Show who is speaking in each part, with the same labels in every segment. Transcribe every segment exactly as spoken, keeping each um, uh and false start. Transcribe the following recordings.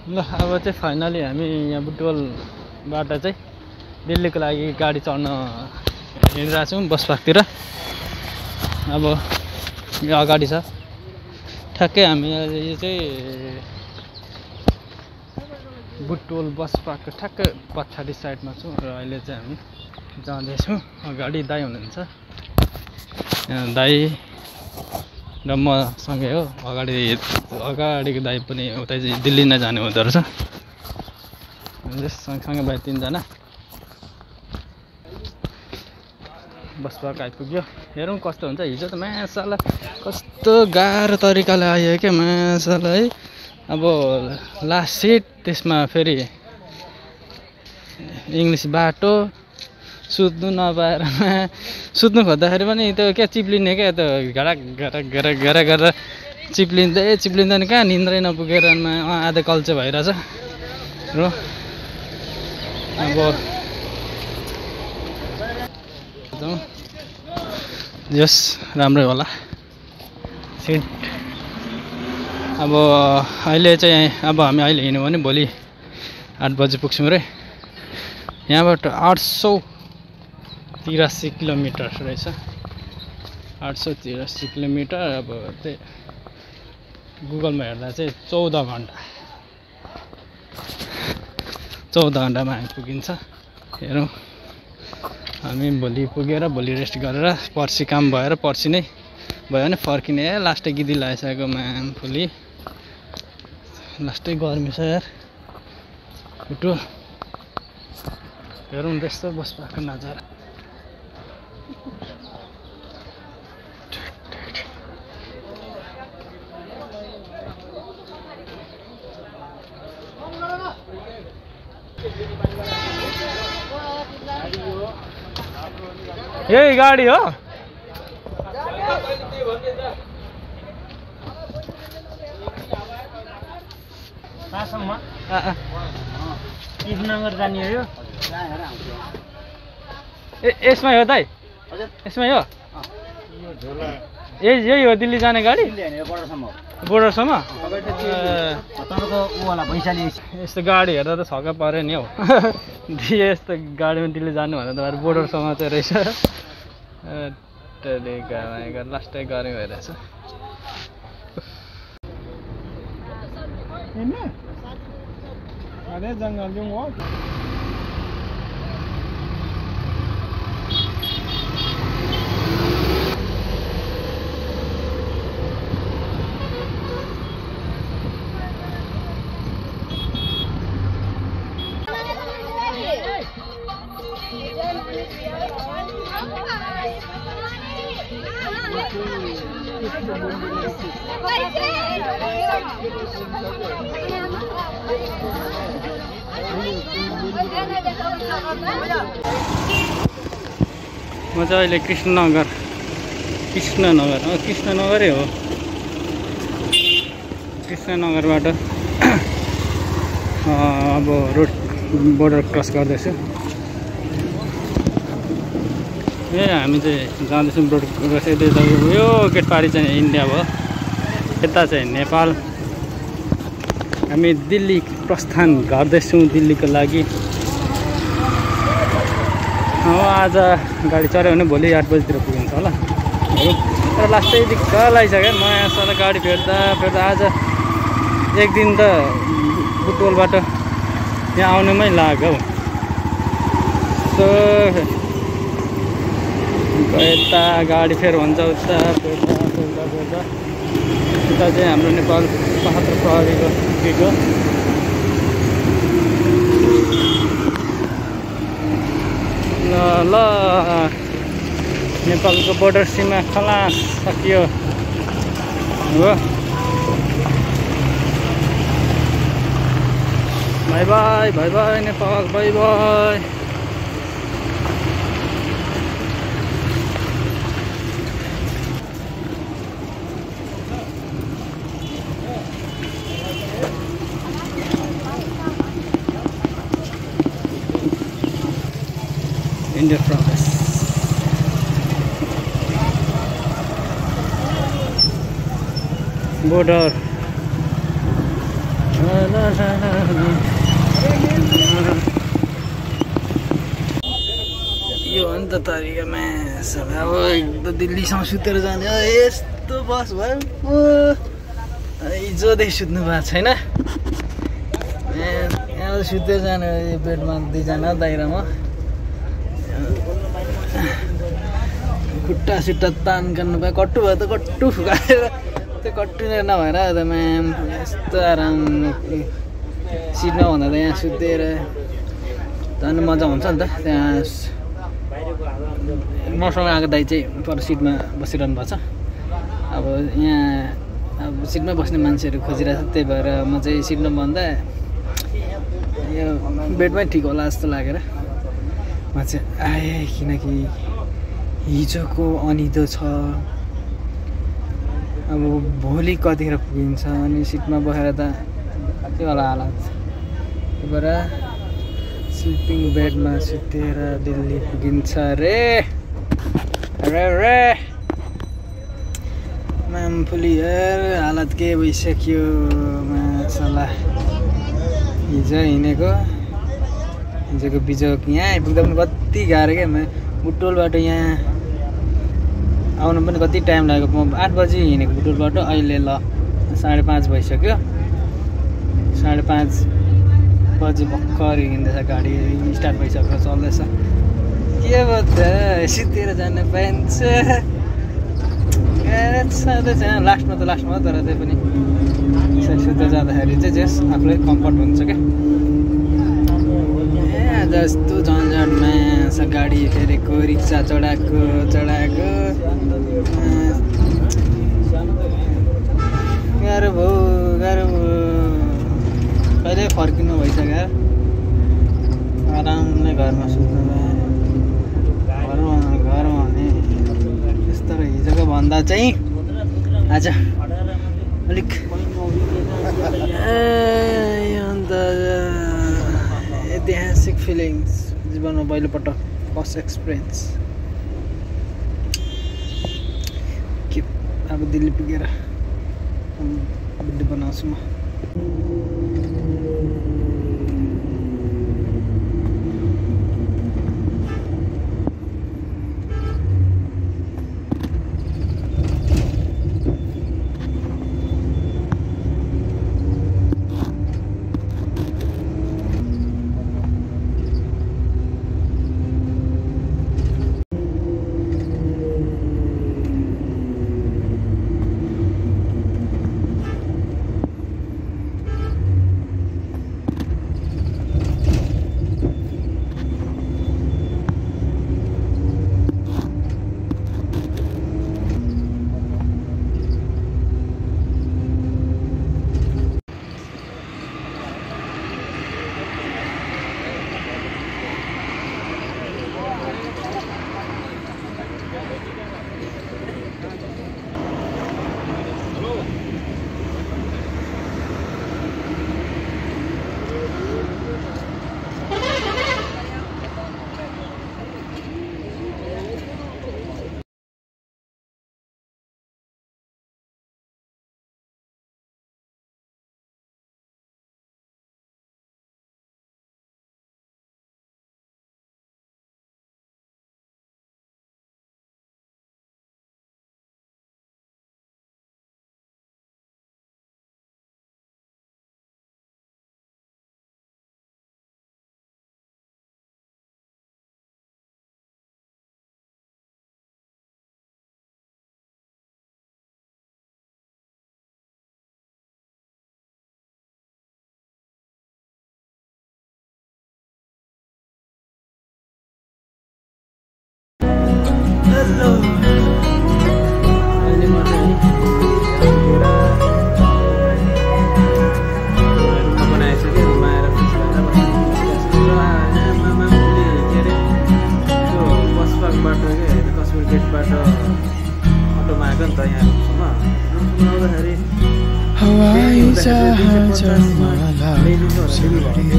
Speaker 1: ल अब चाहिँ फाइनली हामी यहाँ बुटवलबाट चाहिँ दिल्लीको लागि गाडी चढ्न हिँडिरहेको छौँ बस पार्कतिर। अब यो अगाडि छ ठ्याक्कै हामी यो चाहिँ बुटवल बस पार्कको ठ्याक्कै पछाडि साइडमा छौँ र अहिले चाहिँ हामी जाँदैछौँ। अगाडि दाइ हुनुहुन्छ, दाइ र म सँगै हो। अगाडि अगाडिको दाइ पनि उतै दिल्ली नै जाने हुँदो रहेछ। सँगसँगै भाइ तिनजना बस पार्क आइपुग्यो। हेरौँ कस्तो हुन्छ। हिजो त मासाला कस्तो गाह्रो तरिकाले आयो क्या मासाला है। अब लास्ट सिट, त्यसमा फेरि इङ्ग्लिस बाटो, सुत्नु नपाएर सुत्नु खोज्दाखेरि पनि त्यो क्या चिप्लिने क्या, त्यो घडा घडा घडा घडा घडा चिप्लिँदै चिप्लिँदैन कहाँ निन्द्रै नपुगेर आधा कल्चे भइरहेछ र अब जस राम्रै होला सिट। अब अहिले चाहिँ अब हामी अहिले हिँड्यौँ भने भोलि आठ बजी पुग्छौँ रे। यहाँबाट आठ सौ तिरासी किलोमिटर रहेछ, आठ सौ तिरासी किलोमिटर। अब चाहिँ गुगलमा हेर्दा चाहिँ चौध घन्टा चौध घन्टामा हामी पुगिन्छ। हेरौँ हामी भोलि पुगेर भोलि रेस्ट गरेर पर्सि काम भएर पर्सि नै भयो भने फर्किने। लास्टै गिदी लगाइसकेको म्याम भोलि लास्टै गर्मी छ यार उठो। हेरौँ त्यस्तो बस पाएको नजारा। यही गाडी हो
Speaker 2: नगर जाने हो।
Speaker 1: यसमै हो दाइ, यसमै हो। यही यही हो दिल्ली जाने गाडी, बोर्डरसम्म। यस्तो गाडी हेर्दा त छक्क पऱ्यो नि हौ। यस्तो गाडीमा दिल्ली जानु भन्दा त बोर्डरसम्म चाहिँ रहेछ। लास्टै गर्मी भइरहेछ। जङ्गल जाउँ हो। म चाहिँ अहिले कृष्णनगर कृष्णनगर हो कृष्णनगरै हो। कृष्णनगरबाट अब रोड बोर्डर क्रस गर्दैछु। ए हामी चाहिँ जाँदैछौँ रोड क्रस। यो गेट पारी चाहिँ इन्डिया भयो, यता चाहिँ नेपाल। हामी दिल्ली प्रस्थान गर्दैछौँ दिल्लीको लागि। आज गाडी चढ्यो भने भोलि आठ बजीतिर पुगिन्छ होला। तर लास्टै दिक्क लगाइसक्यो नयाँ साल गाडी फेर्दा फेर्दा। आज एक दिन त बुटवलबाट यहाँ आउनुमै लाग्यो हौ। सो यता गाडी फेर हुन्छ उता फेर्दा फेर्दा फेर्दा उता चाहिँ हाम्रो नेपाल सशस्त्र प्रहरीको पुगेको। ल ल नेपालको बोर्डर सीमा खलास सकियो हो। Bye bye bye bye Nepal, bye bye. India province. Border. यो अन्त तरिकामा अब एकदम दिल्लीसम्म सुतेर जाने यस्तो बस भयो हिजोदेखि सुत्नु भएको छैन यहाँ सुतेर जाने बेडमा दुईजना दाइरामा खुट्टा सुट्टा तान गर्नु भयो कट्टु भयो त कट्टु फुकाएर त्यो कट्टु नभएर त म्याम यस्तो आराम सिटमा भन्दा त यहाँ सुतेर जानु मजा हुन्छ नि त त्यहाँ मसँग आएको दाइ चाहिँ पर सिटमा बसिरहनु भएको छ अब यहाँ अब सिटमा बस्ने मान्छेहरू खोजिरहेको छ त्यही भएर म चाहिँ सिटमा भन्दा यो बेडमै ठिक होला जस्तो लागेर म चाहिँ आएँ किनकि हिजोको अनिदो छ अब भोलि कतिखेर पुगिन्छ अनि सिटमा बसेर त त्यो होला हालत त्यही भएर स्लिपिङ बेडमा सुतेर दिल्ली पुगिन्छ रे रे रे म्याम फुली हालत के भइसक्यो मासला हिजो हिँडेको हिजोको बिजोक यहाँ आइपुग्दा पनि कति गाह्रो क्या बुटोलबाट यहाँ आउनु पनि कति टाइम लाग्यो म आठ बजी हिँडेको बुटोलबाट अहिले ल साढे पाँच भइसक्यो साढे पाँच बजी भर्खर हिँड्दैछ गाडी स्टार्ट भइसक्यो चल्दैछ के भयो त सुतेर जान पाइन्छ सधैँ लास्टमा त लास्टमा तर त्यही पनि सुतेर जाँदाखेरि चाहिँ जस आफूलाई कम्फर्ट हुन्छ क्या जस्तो झन्झटमा गाडी फेरेको रिक्सा चढाएको चढाएको गाह्रो भयो गाह्रो भयो कहिले फर्किनु भइसक्यो आरामले घरमा सुत्नु घरमा घरमा भने त्यस्तो हिजोको भन्दा चाहिँ आज अलिक अन्त ऐतिहासिक फिलिङ्स जीवनमा पहिलोपटक फर्स्ट एक्सपिरियन्स के अब दिल्ली पुगेर भिडियो बनाउँछु म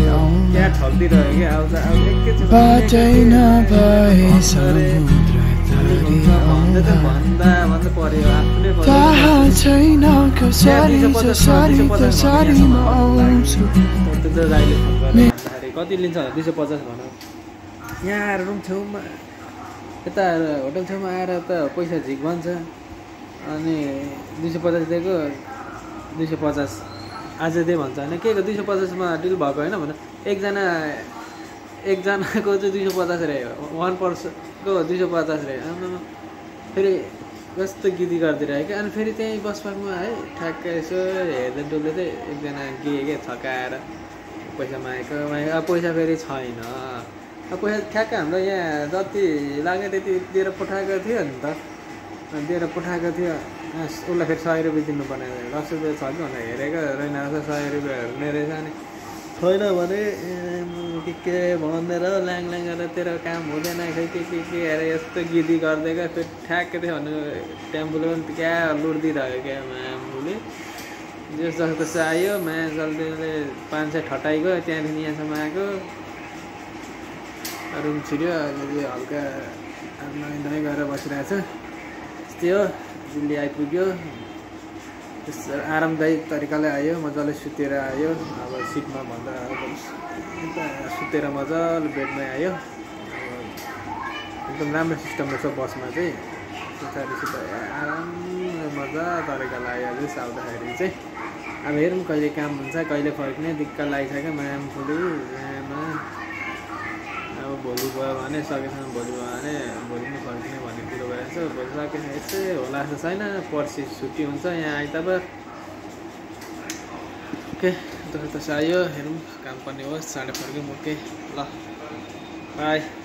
Speaker 2: बाटै नभए समुद्र भन्दा भन्दा पर्यो आफूले कति लिन्छ दुई सय पचास भन यहाँ आएर रुम छेउमा यता होटल छेउमा आएर त पैसा झिक भन्छ अनि दुई सय पचास दिएको दुई सय पचास आज त्यही भन्छ होइन के को दुई सय पचासमा डिल भएको होइन भने एकजना एकजनाको चाहिँ दुई सय पचास रह्यो वान पर्सनको दुई सय पचास रह्यो फेरि कस्तो गिदी गरिदिरहेको क्या अनि फेरि त्यहीँ बस पार्कमा है ठ्याक्कै यसो हेर्दै डुल्दै चाहिँ एकजना गए के छकाएर पैसा मागेको मागेको अब पैसा फेरि छैन अब पैसा ठ्याक्कै हाम्रो यहाँ जति लाग्यो त्यति दिएर पठाएको थियो नि त दिएर पठाएको थियो उसलाई फेरि सय रुपियाँ दिनुपर्ने दस रुपियाँ छ कि भनेर हेरेको रहेन रहेछ सय रुपियाँ हेर्ने रहेछ अनि छैन भने के के भनेर ल्याङ ल्याङ गरेर तेरो काम हुँदैन खै के के के हेरेर यस्तो गिदी गरिदिएको फेरि ठ्याक्कै थियो भने टेम्पोले पनि क्या लुटिदिइरह्यो क्या मामुले जस जस्तो त्यस्तो आयो माया जल्दीले पाँच सय ठटाइको त्यहाँदेखि यहाँसम्म आएको रुम छिर्यो अहिले हल्का नयाँ नयाँ गरेर बसिरहेको छ त्यस्तै हो दिल्ली आइपुग्यो त्यस्तो आरामदायी तरिकाले आयो मजाले सुतेर आयो अब सिटमा भन्दा सुतेर मजाले बेडमै आयो एकदम राम्रो सिस्टम रहेछ बसमा चाहिँ पछाडिसित आराम मजा तरिकाले आइहाल्छ आउँदाखेरि चाहिँ अब हेरौँ कहिले काम हुन्छ कहिले फर्किने दिक्क लागिसक्यो मायाम फुली मायामा अब भोलि भयो भने सकेसम्म भोलि भयो भने भोलि नै फर्किने भन्ने कुरो भइरहेछ भोलि सकेन यस्तै होला जस्तो छैन पर्सि छुट्टी हुन्छ यहाँ आइतबार ओके जस्तो तस्तो आयो हेरौँ काम पर्ने होस् साढे फर्क्यौँ ओके ल बाई